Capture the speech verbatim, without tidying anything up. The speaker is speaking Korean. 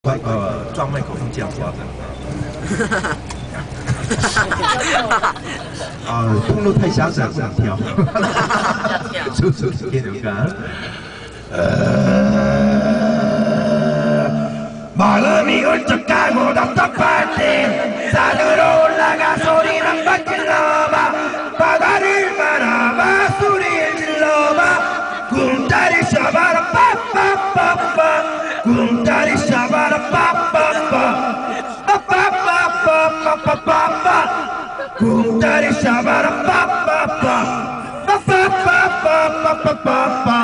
快呃撞麦克风这样子的。啊，通路太狭窄，不能跳。手手手电流感。마음이 울적하고 답답할 때 산으로 올라가 소리 난 밖을 넘어 바다를 바라봐 소리를 질러봐 꿈다리 샤바라 빠빠빠빠 꿈다리 샤바라 빠빠빠 빠빠빠빠빠빠빠 꿈다리 샤바라 빠빠빠 빠빠빠빠빠빠빠